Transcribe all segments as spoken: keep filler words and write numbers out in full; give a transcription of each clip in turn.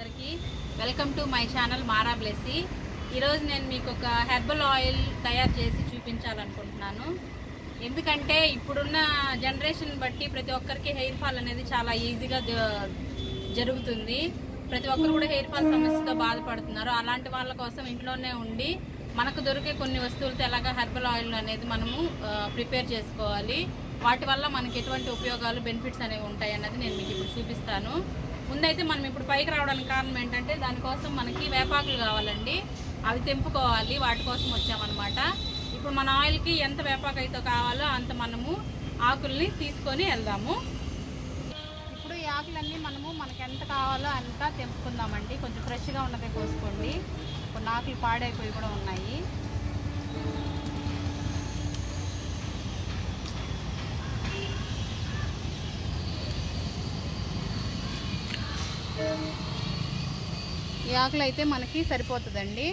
అందరికీ welcome to my channel Mara Blessy. ఈరోజు నేను మీకు ఒక హెర్బల్ ఆయిల్ తయారు చేసి చూపించాలనుకుంటున్నాను. ఎందుకంటే ఇప్పుడున్న జనరేషన్ బట్టి ప్రతి ఒక్కరికి హెయిర్ ఫాల్ అనేది చాలా ఈజీగా జరుగుతుంది. ప్రతి ఒక్కరు కూడా హెయిర్ ఫాల్ సమస్యతో బాధపడుతున్నారు. అలాంటి వాళ్ళ కోసం ఇంట్లోనే ఉండి మనకు దొరికే కొన్ని వస్తువులతో ఎలాగా హెర్బల్ ఆయిల్ అనేది మనము ప్రిపేర్ చేసుకోవాలి, వాటి వల్ల మనకి ఎటువంటి ఉపయోగాలు బెనిఫిట్స్ అనేవి ఉంటాయి అన్నది నేను మీకు ఇప్పుడు చూపిస్తాను. ముందైతే మనం ఇప్పుడు పైకి రావడానికి కారణం ఏంటంటే దానికోసం మనకి వేపాకులు కావాలండి, అవి తెంపుకోవాలి. వాటి కోసం వచ్చామన్నమాట. ఇప్పుడు మన ఆయిల్కి ఎంత వేపాకు అయితే కావాలో అంత మనము ఆకుల్ని తీసుకొని వెళ్దాము. ఇప్పుడు ఈ ఆకులన్నీ మనము మనకి ఎంత కావాలో అంతా తెంపుకుందామండి. కొంచెం ఫ్రెష్గా ఉన్నదే కోసుకోండి. కొన్ని ఆకులు పాడైపోయి కూడా ఉన్నాయి. ఈ ఆకులు అయితే మనకి సరిపోతుందండి.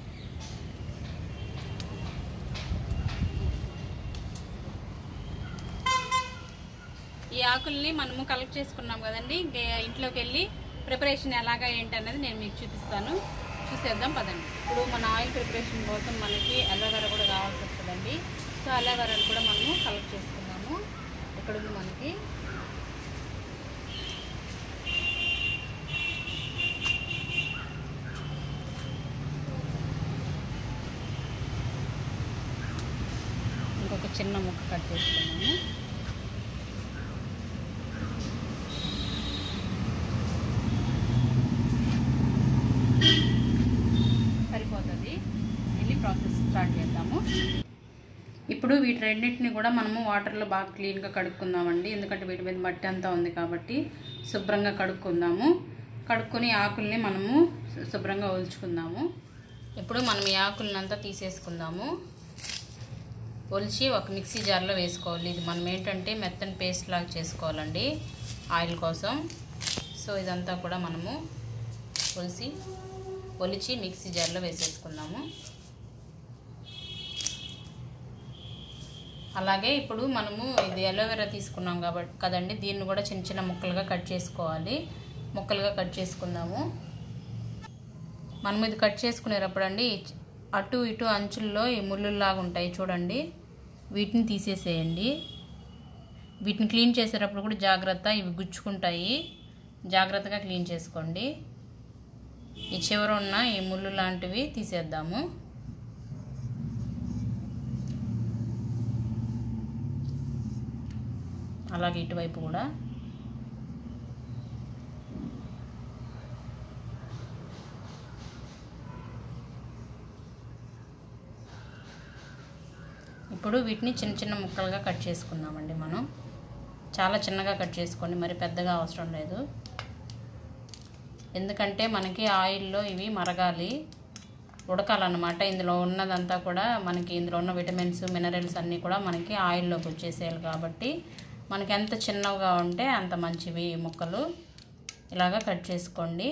ఈ ఆకుల్ని మనము కలెక్ట్ చేసుకున్నాం కదండి. ఇంట్లోకి వెళ్ళి ప్రిపరేషన్ ఎలాగా ఏంటి అన్నది నేను మీకు చూపిస్తాను. చూసేద్దాం పదండి. ఇప్పుడు మన ఆయిల్ ప్రిపరేషన్ కోసం మనకి అలోవెరా కూడా కావాల్సి వస్తుందండి. సో అలోవెరాని కూడా మనము కలెక్ట్ చేసుకున్నాము. ఇక్కడ ఉంది మనకి. ఇంకొక చిన్న ముక్క కట్ చేసుకున్నాము. సరిపోతుంది. వెళ్ళి ప్రాసెస్ స్టార్ట్ చేద్దాము. ఇప్పుడు వీటి రెండింటిని కూడా మనము వాటర్లో బాగా క్లీన్గా కడుక్కుందామండి. ఎందుకంటే వీటి మీద మట్టి అంతా ఉంది కాబట్టి శుభ్రంగా కడుక్కుందాము. కడుక్కొని ఆకుల్ని మనము శుభ్రంగా ఒలుచుకుందాము. ఇప్పుడు మనం ఈ ఆకుల్ని అంతా తీసేసుకుందాము. ఒలిచి ఒక మిక్సీ జార్లో వేసుకోవాలి. ఇది మనం ఏంటంటే మెత్తని పేస్ట్ లాగా చేసుకోవాలండి ఆయిల్ కోసం. సో ఇదంతా కూడా మనము ఒలిచి ఒలిచి మిక్సీ జార్లో వేసేసుకుందాము. అలాగే ఇప్పుడు మనము ఇది అలోవెరా తీసుకున్నాం కాబట్టి కదండి, దీన్ని కూడా చిన్న చిన్న ముక్కలుగా కట్ చేసుకోవాలి. ముక్కలుగా కట్ చేసుకుందాము. మనం ఇది కట్ చేసుకునేటప్పుడు అండి అటు ఇటు అంచుల్లో ఈ ముళ్ళులాగా ఉంటాయి చూడండి, వీటిని తీసేసేయండి. వీటిని క్లీన్ చేసేటప్పుడు కూడా జాగ్రత్త, ఇవి గుచ్చుకుంటాయి, జాగ్రత్తగా క్లీన్ చేసుకోండి. ఈ చివర ఉన్న ఈ ముళ్ళు లాంటివి తీసేద్దాము. అలాగే ఇటువైపు కూడా. ఇప్పుడు వీటిని చిన్న చిన్న ముక్కలుగా కట్ చేసుకుందామండి. మనం చాలా చిన్నగా కట్ చేసుకోండి, మరి పెద్దగా అవసరం లేదు. ఎందుకంటే మనకి ఆయిల్లో ఇవి మరగాలి, ఉడకాలన్నమాట. ఇందులో ఉన్నదంతా కూడా మనకి ఇందులో ఉన్న విటమిన్స్ మినరల్స్ అన్నీ కూడా మనకి ఆయిల్లోకి వచ్చేసేయాలి కాబట్టి మనకి ఎంత చిన్నగా ఉంటే అంత మంచివి ఈ ముక్కలు. ఇలాగా కట్ చేసుకోండి.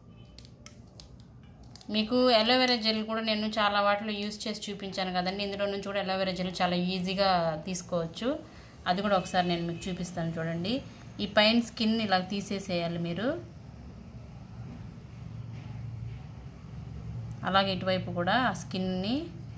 మీకు అలోవెరా జెల్ కూడా నేను చాలా వాటిలో యూజ్ చేసి చూపించాను కదండి. ఇందులో నుంచి కూడా అలోవెరా జెల్ చాలా ఈజీగా తీసుకోవచ్చు. అది కూడా ఒకసారి నేను మీకు చూపిస్తాను చూడండి. ఈ పైన స్కిన్ ఇలా తీసేసేయాలి మీరు. అలాగే ఇటువైపు కూడా ఆ స్కిన్ని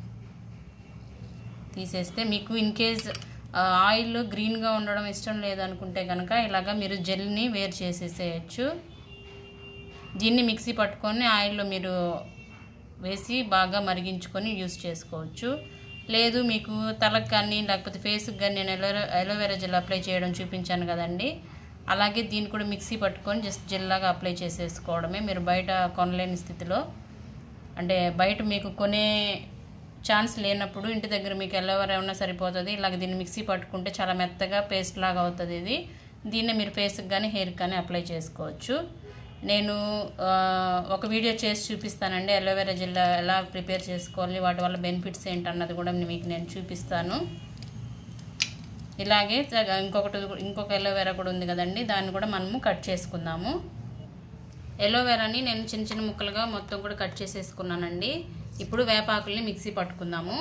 తీసేస్తే మీకు ఇన్ కేస్ ఆయిల్ గ్రీన్గా ఉండడం ఇష్టం లేదనుకుంటే కనుక ఇలాగా మీరు జెల్ని వేరు చేసేసేయచ్చు. దీన్ని మిక్సీ పట్టుకొని ఆయిల్లో మీరు వేసి బాగా మరిగించుకొని యూస్ చేసుకోవచ్చు. లేదు మీకు తలకు కానీ లేకపోతే ఫేస్కి కానీ నేను అలో అలోవెరా జెల్ అప్లై చేయడం చూపించాను కదండి, అలాగే దీన్ని కూడా మిక్సీ పట్టుకొని జస్ట్ జెల్ లాగా అప్లై చేసేసుకోవడమే. మీరు బయట కొనలేని స్థితిలో, అంటే బయట మీకు కొనే ఛాన్స్ లేనప్పుడు ఇంటి దగ్గర మీకు అలోవెరా ఉన్నా సరిపోతుంది. ఇలాగ దీన్ని మిక్సీ పట్టుకుంటే చాలా మెత్తగా పేస్ట్ లాగా అవుతుంది ఇది. దీన్ని మీరు ఫేస్కి కానీ హెయిర్కి కానీ అప్లై చేసుకోవచ్చు. నేను ఒక వీడియో చేసి చూపిస్తానండి అలోవెరా జెల్ ఎలా ప్రిపేర్ చేసుకోవాలి, వాటి వల్ల బెనిఫిట్స్ ఏంటన్నది కూడా మీకు నేను చూపిస్తాను. ఇలాగే ఇంకొకటి ఇంకొక అలోవెరా కూడా ఉంది కదండి, దాన్ని కూడా మనము కట్ చేసుకుందాము. అలోవెరాని నేను చిన్న చిన్న ముక్కలుగా మొత్తం కూడా కట్ చేసేసుకున్నానండి. ఇప్పుడు వేపాకుల్ని మిక్సీ పట్టుకుందాము.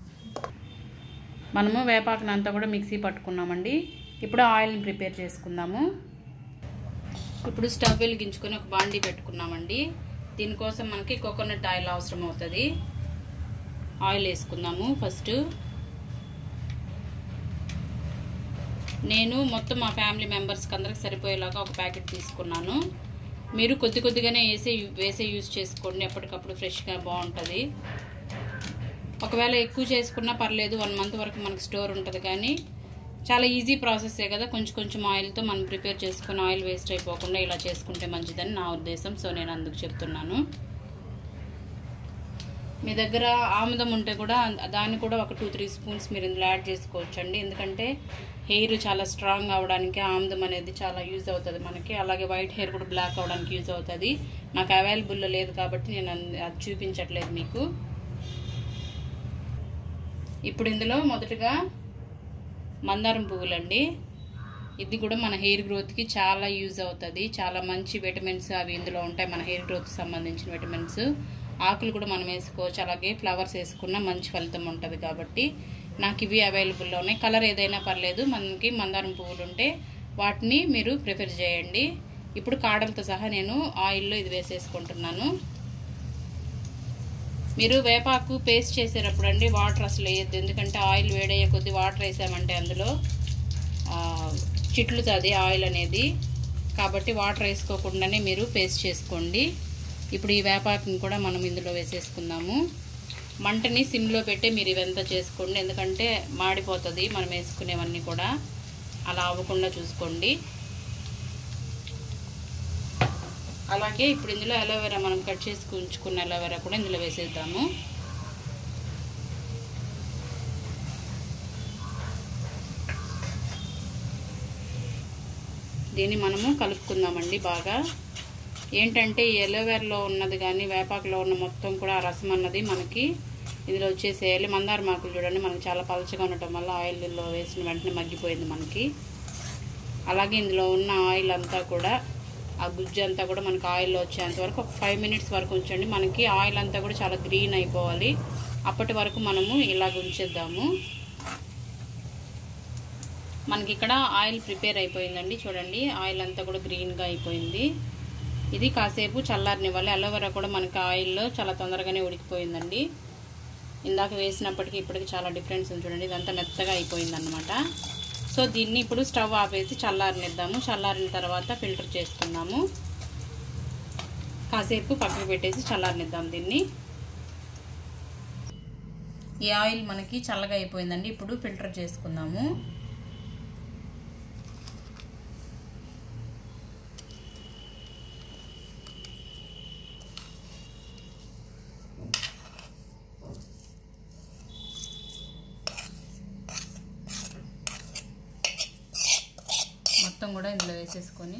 మనము వేపాకుని అంతా కూడా మిక్సీ పట్టుకున్నామండి. ఇప్పుడు ఆయిల్ని ప్రిపేర్ చేసుకుందాము. ఇప్పుడు స్టవ్ వెలిగించుకొని ఒక బాండీ పెట్టుకున్నామండి. దీనికోసం మనకి కోకోనట్ ఆయిల్ అవసరం అవుతుంది. ఆయిల్ వేసుకుందాము. ఫస్ట్ నేను మొత్తం మా ఫ్యామిలీ మెంబర్స్కి అందరికి సరిపోయేలాగా ఒక ప్యాకెట్ తీసుకున్నాను. మీరు కొద్ది కొద్దిగానే వేసే వేసే యూజ్ చేసుకోండి, ఎప్పటికప్పుడు ఫ్రెష్గా బాగుంటుంది. ఒకవేళ ఎక్కువ చేసుకున్నా పర్లేదు, వన్ మంత్ వరకు మనకు స్టోర్ ఉంటుంది. కానీ చాలా ఈజీ ప్రాసెసే కదా, కొంచెం కొంచెం ఆయిల్తో మనం ప్రిపేర్ చేసుకుని ఆయిల్ వేస్ట్ అయిపోకుండా ఇలా చేసుకుంటే మంచిదని నా ఉద్దేశం. సో నేను అందుకు చెప్తున్నాను. మీ దగ్గర ఆముదం ఉంటే కూడా దాన్ని కూడా ఒక టూ త్రీ స్పూన్స్ మీరు ఇందులో యాడ్ చేసుకోవచ్చండి. ఎందుకంటే హెయిర్ చాలా స్ట్రాంగ్ అవ్వడానికి ఆముదం అనేది చాలా యూజ్ అవుతుంది మనకి. అలాగే వైట్ హెయిర్ కూడా బ్లాక్ అవ్వడానికి యూజ్ అవుతుంది. నాకు అవైలబుల్లో లేదు కాబట్టి నేను అది చూపించట్లేదు మీకు. ఇప్పుడు ఇందులో మొదటగా మందారం పువ్వులండి. ఇది కూడా మన హెయిర్ గ్రోత్కి చాలా యూజ్ అవుతుంది. చాలా మంచి విటమిన్స్ అవి ఇందులో ఉంటాయి, మన హెయిర్ గ్రోత్కి సంబంధించిన విటమిన్స్. ఆకులు కూడా మనం వేసుకోవచ్చు, అలాగే ఫ్లవర్స్ వేసుకున్న మంచి ఫలితం ఉంటుంది. కాబట్టి నాకు ఇవి అవైలబుల్లో ఉన్నాయి. కలర్ ఏదైనా పర్లేదు, మనకి మందారం పువ్వులు ఉంటే వాటిని మీరు ప్రిఫర్ చేయండి. ఇప్పుడు కాడలతో సహా నేను ఆయిల్లో ఇది వేసేసుకుంటున్నాను. మీరు వేపాకు పేస్ట్ చేసేటప్పుడు అండి వాటర్ అసలు వేయద్దు. ఎందుకంటే ఆయిల్ వేడయ్యే కొద్ది వాటర్ వేసామంటే అందులో చిట్లుతుంది ఆయిల్ అనేది. కాబట్టి వాటర్ వేసుకోకుండానే మీరు పేస్ట్ చేసుకోండి. ఇప్పుడు ఈ వేపాకుని కూడా మనం ఇందులో వేసేసుకుందాము. మంటని సిమ్లో పెట్టి మీరు ఇవంతా చేసుకోండి, ఎందుకంటే మాడిపోతుంది మనం వేసుకునేవన్నీ కూడా. అలా అవ్వకుండా చూసుకోండి. అలాగే ఇప్పుడు ఇందులో అలోవెరా మనం కట్ చేసి ఉంచుకున్న అలోవెరా కూడా ఇందులో వేసేద్దాము. దీన్ని మనము కలుపుకుందామండి బాగా. ఏంటంటే ఈ అలోవెరాలో ఉన్నది కానీ వేపాకులో ఉన్న మొత్తం కూడా ఆ రసం అన్నది మనకి ఇందులో వచ్చేసేయాలి. మందారం ఆకులు చూడండి మనకి చాలా పలచగా ఉండటం వల్ల ఆయిల్లో వేసిన వెంటనే మగ్గిపోయింది మనకి. అలాగే ఇందులో ఉన్న ఆయిల్ అంతా కూడా, ఆ గుజ్జు అంతా కూడా మనకి ఆయిల్లో వచ్చేంత వరకు ఒక ఫైవ్ మినిట్స్ వరకు ఉంచండి. మనకి ఆయిల్ అంతా కూడా చాలా గ్రీన్ అయిపోవాలి. అప్పటి వరకు మనము ఇలాగ ఉంచేద్దాము. మనకి ఇక్కడ ఆయిల్ ప్రిపేర్ అయిపోయిందండి. చూడండి ఆయిల్ అంతా కూడా గ్రీన్గా అయిపోయింది. ఇది కాసేపు చల్లారనివ్వాలి. అలోవెరా కూడా మనకి ఆయిల్లో చాలా తొందరగానే ఉడికిపోయిందండి. ఇందాక వేసినప్పటికీ ఇప్పటికి చాలా డిఫరెన్స్ ఉంది చూడండి. ఇదంతా మెత్తగా అయిపోయింది అన్నమాట. సో దీన్ని ఇప్పుడు స్టవ్ ఆపేసి చల్లారనిద్దాము. చల్లారిన తర్వాత ఫిల్టర్ చేసుకుందాము. కాసేపు పక్కకు పెట్టేసి చల్లారనిద్దాం దీన్ని. ఈ ఆయిల్ మనకి చల్లగా అయిపోయిందండి. ఇప్పుడు ఫిల్టర్ చేసుకుందాము. మొత్తం కూడా ఇందులో వేసేసుకొని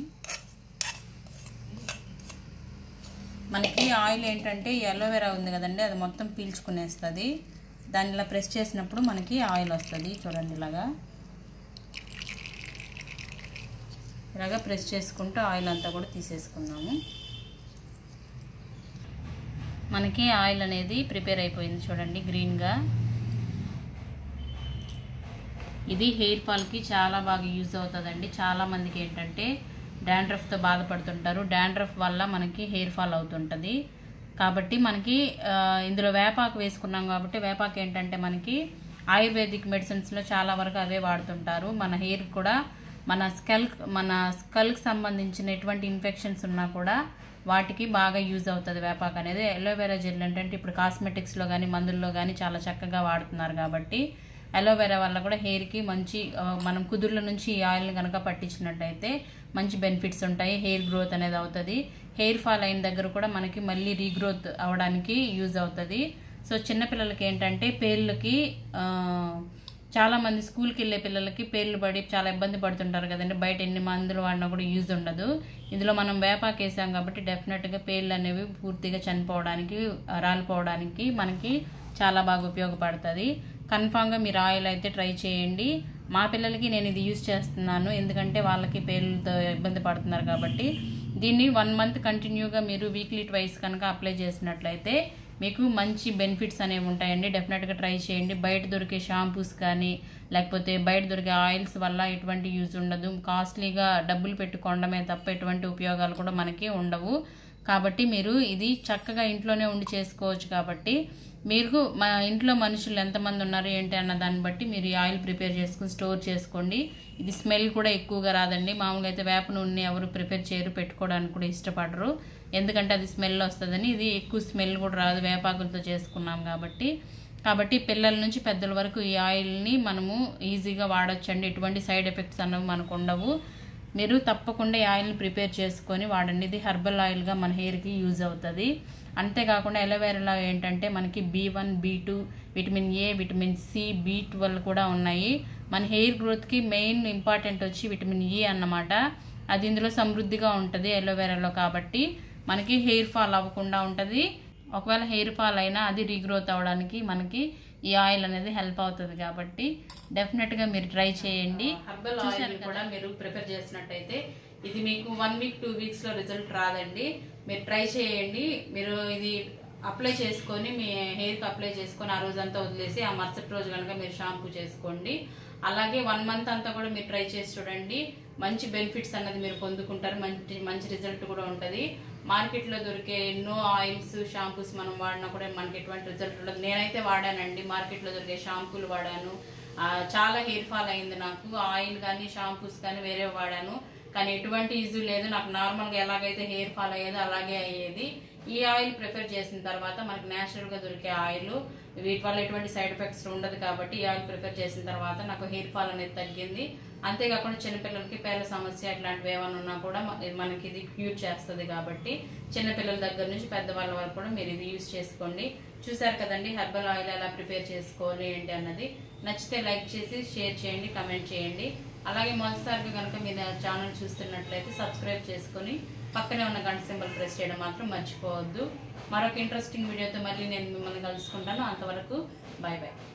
మనకి ఆయిల్ ఏంటంటే ఈ అలోవెరా ఉంది కదండి, అది మొత్తం పీల్చుకునేస్తుంది. దాన్ని ఇలా ప్రెస్ చేసినప్పుడు మనకి ఆయిల్ వస్తుంది. చూడండి ఇలాగా ఇలాగా ప్రెస్ చేసుకుంటూ ఆయిల్ అంతా కూడా తీసేసుకుందాము. మనకి ఆయిల్ అనేది ప్రిపేర్ అయిపోయింది చూడండి గ్రీన్గా. ఇది హెయిర్ ఫాల్కి చాలా బాగా యూజ్ అవుతుందండి. చాలామందికి ఏంటంటే డాండ్రఫ్తో బాధపడుతుంటారు. డాండ్రఫ్ వల్ల మనకి హెయిర్ ఫాల్ అవుతుంటుంది. కాబట్టి మనకి ఇందులో వేపాకు వేసుకున్నాం కాబట్టి వేపాకు ఏంటంటే మనకి ఆయుర్వేదిక్ మెడిసిన్స్లో చాలా వరకు అవే వాడుతుంటారు. మన హెయిర్ కూడా మన స్కల్ మన స్కల్కి సంబంధించిన ఎటువంటి ఇన్ఫెక్షన్స్ ఉన్నా కూడా వాటికి బాగా యూజ్ అవుతుంది వేపాకు అనేది. అలోవెరా జెల్ ఏంటంటే ఇప్పుడు కాస్మెటిక్స్లో కానీ మందుల్లో కానీ చాలా చక్కగా వాడుతున్నారు. కాబట్టి అలోవెరా వల్ల కూడా హెయిర్కి మంచి, మనం కుదుర్ల నుంచి ఈ ఆయిల్ని కనుక పట్టించినట్టయితే మంచి బెనిఫిట్స్ ఉంటాయి. హెయిర్ గ్రోత్ అనేది అవుతుంది. హెయిర్ ఫాల్ అయిన దగ్గర కూడా మనకి మళ్ళీ రీగ్రోత్ అవడానికి యూజ్ అవుతుంది. సో చిన్నపిల్లలకి ఏంటంటే పేర్లకి చాలామంది స్కూల్కి వెళ్ళే పిల్లలకి పేర్లు పడి చాలా ఇబ్బంది పడుతుంటారు కదండి. బయట ఎన్ని మందులు వాడినా కూడా యూజ్ ఉండదు. ఇందులో మనం వేపాకు వేసాం కాబట్టి డెఫినెట్గా పేర్లు అనేవి పూర్తిగా చనిపోవడానికి, రాలిపోవడానికి మనకి చాలా బాగా ఉపయోగపడుతుంది. కన్ఫామ్గా మీరు ఆయిల్ అయితే ట్రై చేయండి. మా పిల్లలకి నేను ఇది యూజ్ చేస్తున్నాను, ఎందుకంటే వాళ్ళకి పేర్లతో ఇబ్బంది పడుతున్నారు కాబట్టి. దీన్ని వన్ మంత్ కంటిన్యూగా మీరు వీక్లీ ట్వైస్ కనుక అప్లై చేసినట్లయితే మీకు మంచి బెనిఫిట్స్ అనేవి ఉంటాయండి. డెఫినెట్గా ట్రై చేయండి. బయట దొరికే షాంపూస్ కానీ లేకపోతే బయట దొరికే ఆయిల్స్ వల్ల ఎటువంటి యూజ్ ఉండదు. కాస్ట్లీగా డబ్బులు పెట్టి కొనడమే తప్ప ఎటువంటి ఉపయోగాలు కూడా మనకి ఉండవు. కాబట్టి మీరు ఇది చక్కగా ఇంట్లోనే ఉండి చేసుకోవచ్చు. కాబట్టి మీరు మా ఇంట్లో మనుషులు ఎంతమంది ఉన్నారు ఏంటి అన్న దాన్ని బట్టి మీరు ఈ ఆయిల్ ప్రిపేర్ చేసుకుని స్టోర్ చేసుకోండి. ఇది స్మెల్ కూడా ఎక్కువగా రాదండి. మామూలుగా అయితే వేప నూనె ఎవరు ప్రిపేర్ చేయరు, పెట్టుకోవడానికి కూడా ఇష్టపడరు, ఎందుకంటే అది స్మెల్ వస్తుందని. ఇది ఎక్కువ స్మెల్ కూడా రాదు, వేపాకులతో చేసుకున్నాం కాబట్టి. కాబట్టి పిల్లల నుంచి పెద్దల వరకు ఈ ఆయిల్ని మనము ఈజీగా వాడొచ్చండి. ఎటువంటి సైడ్ ఎఫెక్ట్స్ అన్నవి మనకు ఉండవు. మీరు తప్పకుండా ఈ ఆయిల్ని ప్రిపేర్ చేసుకొని వాడండి. ఇది హెర్బల్ ఆయిల్గా మన హెయిర్కి యూజ్ అవుతుంది. అంతేకాకుండా ఎలోవేరాలో ఏంటంటే మనకి B one B two vitamin A, vitamin C, B twelve కూడా ఉన్నాయి. మన హెయిర్ గ్రోత్కి మెయిన్ ఇంపార్టెంట్ వచ్చి విటమిన్ ఈ అన్నమాట. అది ఇందులో సమృద్ధిగా ఉంటుంది ఎలోవేరాలో. కాబట్టి మనకి హెయిర్ ఫాల్ అవ్వకుండా ఉంటుంది. ఒకవేళ హెయిర్ ఫాల్ అయినా అది రీగ్రోత్ అవ్వడానికి మనకి ఈ ఆయిల్ అనేది హెల్ప్ అవుతుంది. కాబట్టి డెఫినెట్గా మీరు ట్రై చేయండి. హెర్బల్ ఆయిల్ కూడా మీరు ప్రిపేర్ చేసినట్టయితే ఇది మీకు వన్ వీక్ టూ వీక్స్లో రిజల్ట్ రాదండి. మీరు ట్రై చేయండి. మీరు ఇది అప్లై చేసుకొని మీ హెయిర్కి అప్లై చేసుకొని ఆ రోజంతా వదిలేసి ఆ మరుసటి రోజు కనుక మీరు షాంపూ చేసుకోండి. అలాగే వన్ మంత్ అంతా కూడా మీరు ట్రై చేసి చూడండి. మంచి బెనిఫిట్స్ అన్నది మీరు పొందుకుంటారు. మంచి మంచి రిజల్ట్ కూడా ఉంటుంది. మార్కెట్లో దొరికే ఎన్నో ఆయిల్స్, షాంపూస్ మనం వాడినా కూడా మనకి ఎటువంటి రిజల్ట్ ఉండదు. నేనైతే వాడానండి, మార్కెట్లో దొరికే షాంపూలు వాడాను. చాలా హెయిర్ ఫాల్ అయింది నాకు. ఆయిల్ కానీ షాంపూస్ కానీ వేరే వాడాను, కానీ ఎటువంటి ఈజీ లేదు. నాకు నార్మల్గా ఎలాగైతే హెయిర్ ఫాల్ అయ్యేదో అలాగే అయ్యేది. ఈ ఆయిల్ ప్రిపేర్ చేసిన తర్వాత మనకి న్యాచురల్గా దొరికే ఆయిల్, వీటి వల్ల ఎటువంటి సైడ్ ఎఫెక్ట్స్ ఉండదు. కాబట్టి ఈ ఆయిల్ ప్రిపేర్ చేసిన తర్వాత నాకు హెయిర్ ఫాల్ అనేది తగ్గింది. అంతేకాకుండా చిన్నపిల్లలకి పేర్ల సమస్య ఇట్లాంటివి ఏమైనా ఉన్నా కూడా మనకి ఇది క్యూర్ చేస్తుంది. కాబట్టి చిన్నపిల్లల దగ్గర నుంచి పెద్దవాళ్ళ వరకు కూడా మీరు ఇది యూజ్ చేసుకోండి. చూసారు కదండి హెర్బల్ ఆయిల్ ఎలా ప్రిపేర్ చేసుకోవాలి ఏంటి అన్నది. నచ్చితే లైక్ చేసి షేర్ చేయండి, కమెంట్ చేయండి. అలాగే మొదటిసారిగా కనుక మీరు ఛానల్ చూస్తున్నట్లయితే సబ్స్క్రైబ్ చేసుకొని పక్కనే ఉన్న గంట సింబల్ ప్రెస్ చేయడం మాత్రం మర్చిపోవద్దు. మరొక ఇంట్రెస్టింగ్ వీడియోతో మళ్ళీ నేను మిమ్మల్ని కలుసుకుంటాను. అంతవరకు బాయ్ బాయ్.